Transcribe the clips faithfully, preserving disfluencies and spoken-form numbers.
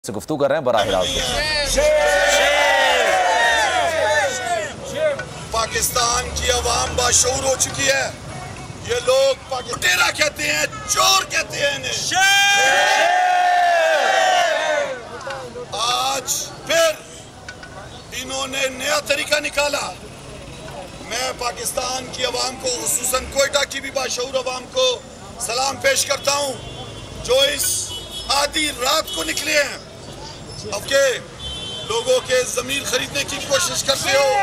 से गुफ्तगू कर रहे हैं बराह रास्त। पाकिस्तान की आवाम बाशऊर हो चुकी है। ये लोग लुटेरा कहते हैं, चोर कहते हैं इन्हें। आज फिर इन्होंने नया तरीका निकाला। मैं पाकिस्तान की आवाम को, खुसूसन कोयटा की भी बाशऊर आवाम को सलाम पेश करता हूँ जो इस आधी रात को निकले हैं। अब के लोगों के जमीन खरीदने की कोशिश करते हो,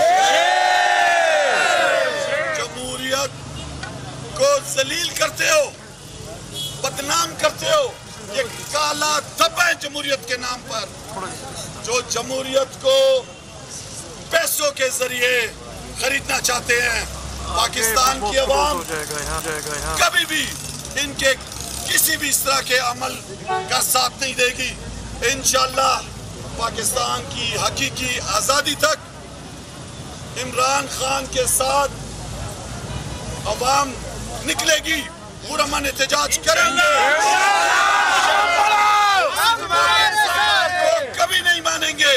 जमहूरियत को जलील करते हो, बदनाम करते हो। ये काला धब्बा है जमहूरियत के नाम पर, जो जमहूरियत को पैसों के जरिए खरीदना चाहते हैं। पाकिस्तान की आवाम कभी भी इनके किसी भी इस तरह के अमल का साथ नहीं देगी। इंशाअल्लाह पाकिस्तान की हकीकी आज़ादी तक इमरान खान के साथ अवाम निकलेगी, पुरअमन एहतजाज करेंगे, को कभी नहीं मानेंगे।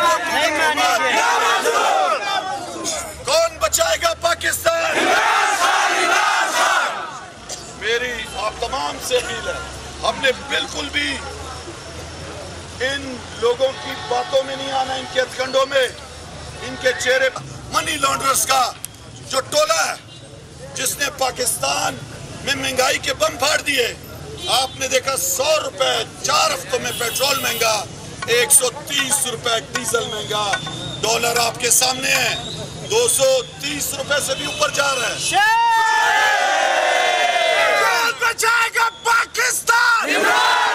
कौन बचाएगा पाकिस्तान? मेरी आप तमाम से अपील है, हमने बिल्कुल भी इन लोगों की बातों में नहीं आना, इनके हथकंडों में। इनके चेहरे मनी लॉन्ड्रर्स का जो टोला है जिसने पाकिस्तान में महंगाई के बम फाड़ दिए। आपने देखा सौ रुपए चार हफ्तों में पेट्रोल महंगा, एक सौ तीस रुपए डीजल महंगा, डॉलर आपके सामने है दो सौ तीस रुपए से भी ऊपर जा रहा है। कौन बचाएगा पाकिस्तान?